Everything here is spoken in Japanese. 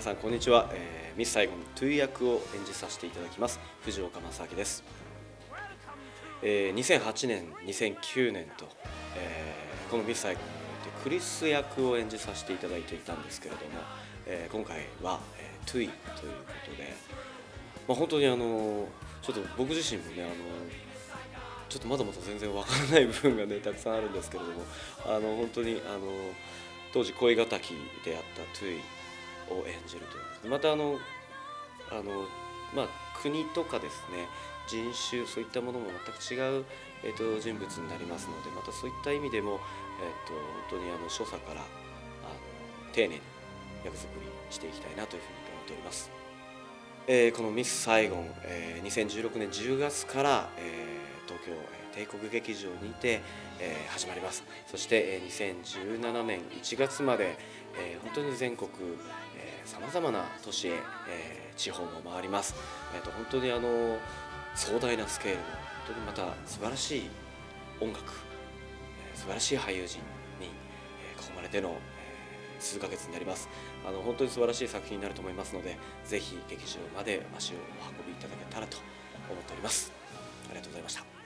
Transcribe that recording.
さんこんにちは、ミスサイゴントゥイ役を演じさせていただきます藤岡正明です。2008年2009年と、このミスサイゴンにおいてクリス役を演じさせていただいていたんですけれども、今回は、トゥイということで、本当にちょっと僕自身もねちょっとまだまだ全然わからない部分がねたくさんあるんですけれども、本当に当時恋敵であったトゥイを演じるということで、また国とかですね、人種そういったものも全く違う、人物になりますので、またそういった意味でも、本当に所作から丁寧に役作りしていきたいなというふうに思っております。このミスサイゴン、2016年10月から、東京帝国劇場にて、始まります。そして、2017年1月まで、本当に全国さまざまな都市へ、地方も回ります。本当に壮大なスケールの本当にまた素晴らしい音楽、素晴らしい俳優陣に、囲まれての、数ヶ月になります。本当に素晴らしい作品になると思いますので、ぜひ劇場まで足をお運びいただけたらと思っております。ありがとうございました。